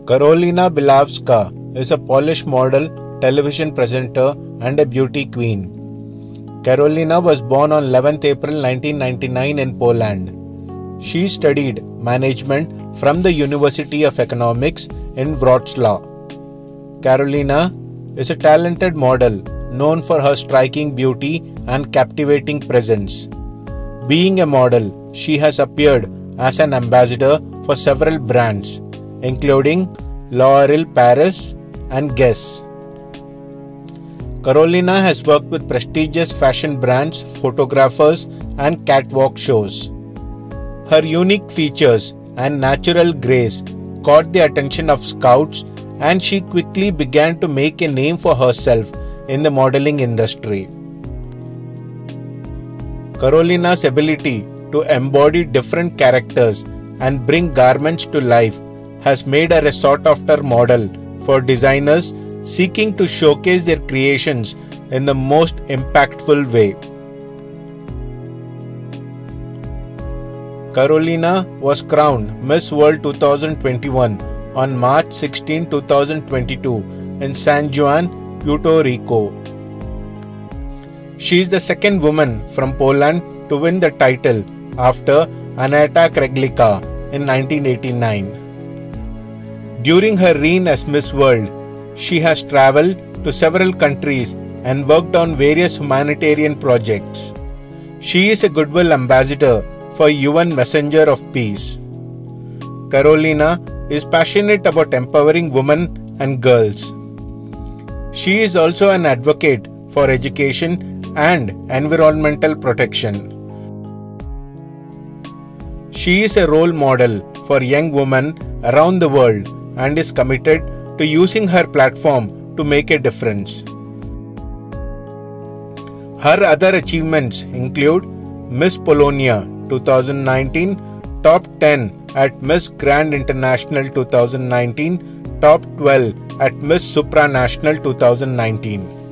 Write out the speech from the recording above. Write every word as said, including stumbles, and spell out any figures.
Karolina Bilavska is a Polish model, television presenter, and a beauty queen. Karolina was born on eleventh April nineteen ninety-nine in Poland. She studied management from the University of Economics in Wrocław. Karolina is a talented model known for her striking beauty and captivating presence. Being a model, she has appeared as an ambassador for several brands, including L'Oréal Paris and Guess. Karolina has worked with prestigious fashion brands, photographers, and catwalk shows. Her unique features and natural grace caught the attention of scouts, and she quickly began to make a name for herself in the modeling industry. Karolina's ability to embody different characters and bring garments to life has made her a sought-after model for designers seeking to showcase their creations in the most impactful way. Karolina was crowned Miss World two thousand twenty-one on March sixteenth, two thousand twenty-two in San Juan, Puerto Rico. She is the second woman from Poland to win the title after Aneta Krejcika in nineteen eighty-nine. During her reign as Miss World, she has travelled to several countries and worked on various humanitarian projects. She is a Goodwill Ambassador for U N Messenger of Peace. Karolina is passionate about empowering women and girls. She is also an advocate for education and environmental protection. She is a role model for young women around the world and is committed to using her platform to make a difference. Her other achievements include Miss Polonia two thousand nineteen, Top ten at Miss Grand International two thousand nineteen, Top twelve at Miss Supranational two thousand nineteen.